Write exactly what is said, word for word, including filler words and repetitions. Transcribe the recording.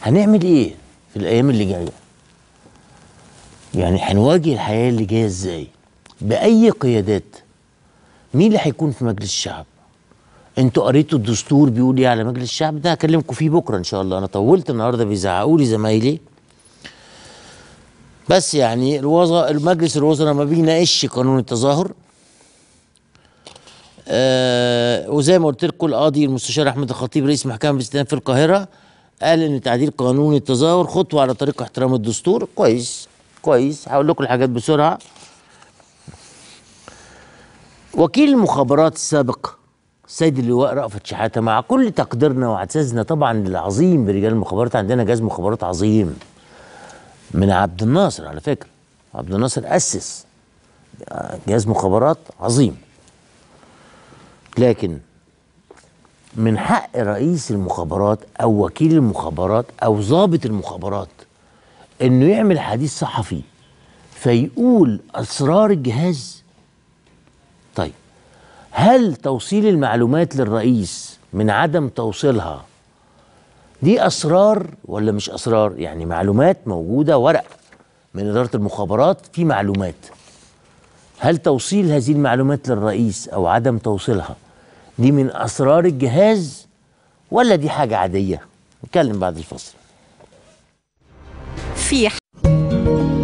هنعمل ايه في الايام اللي جايه؟ يعني هنواجه الحياه اللي جايه ازاي؟ باي قيادات؟ مين اللي هيكون في مجلس الشعب؟ انتوا قريتوا الدستور بيقول ايه على مجلس الشعب؟ ده هكلمكم فيه بكره ان شاء الله. انا طولت النهارده، بيزعقوا لي زمايلي، بس يعني الوزراء المجلس الوزراء ما بيناقش قانون التظاهر. آه وزي ما قلت لكم، القاضي المستشار احمد الخطيب رئيس محكمه الاستئناف في القاهره قال ان تعديل قانون التظاهر خطوه على طريق احترام الدستور. كويس كويس. هقول لكم الحاجات بسرعه. وكيل المخابرات السابق السيد اللواء رأفت شحاته، مع كل تقديرنا واعتزازنا طبعا العظيم برجال المخابرات، عندنا جهاز مخابرات عظيم من عبد الناصر، على فكره عبد الناصر أسس جهاز مخابرات عظيم، لكن من حق رئيس المخابرات او وكيل المخابرات او ضابط المخابرات انه يعمل حديث صحفي فيقول اسرار الجهاز. طيب، هل توصيل المعلومات للرئيس من عدم توصيلها دي اسرار ولا مش اسرار؟ يعني معلومات موجوده، ورق من اداره المخابرات في معلومات، هل توصيل هذه المعلومات للرئيس او عدم توصيلها دي من اسرار الجهاز ولا دي حاجه عاديه؟ نتكلم بعد الفصل. في